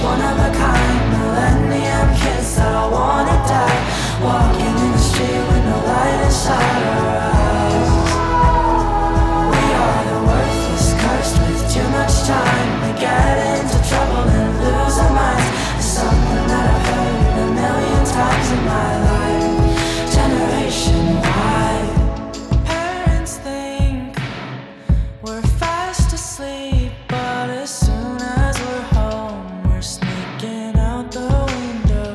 one of a kind, millennium kids that all wanna die, walking in the street with no light inside our eyes. We are the worthless, cursed with too much time. We get into trouble and lose our minds. It's something that I've heard a million times in my life. Generation Y. Parents think we're fast asleep, but as soon as we're home, we're sneaking out the window.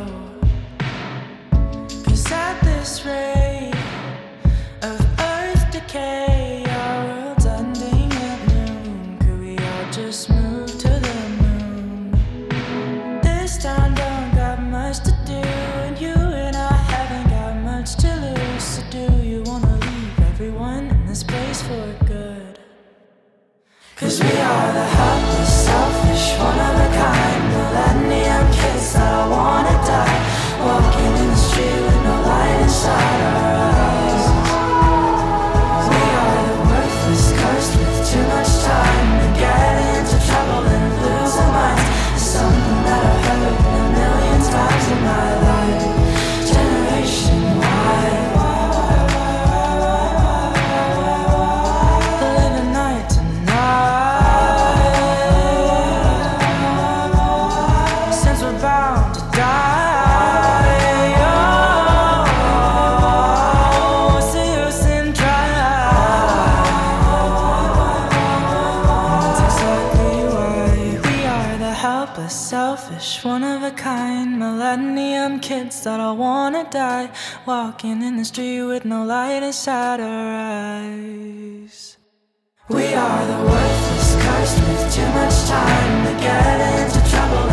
'Cause at this rate of earth decay, our world's ending at noon. Could we all just move to the moon? This town don't got much to do, and you and I haven't got much to lose. So do you wanna leave everyone in this place for good? 'Cause we are the helpless, selfish, one of a kind, millennium kids that all wanna die, walking in the street with no light inside our eyes. We are the worthless, cursed with too much time. We get into trouble and lose our minds. It's something that I've heard a million times in my life. Generation Y. Living night to night, since we're bound to die. Oh, what's the use in trying? That's exactly why we are the helpless, selfish, one of a kind, millennium kids that all wanna die, walking in the street with no light inside our eyes. We are the worthless, cursed with too much time. We get into trouble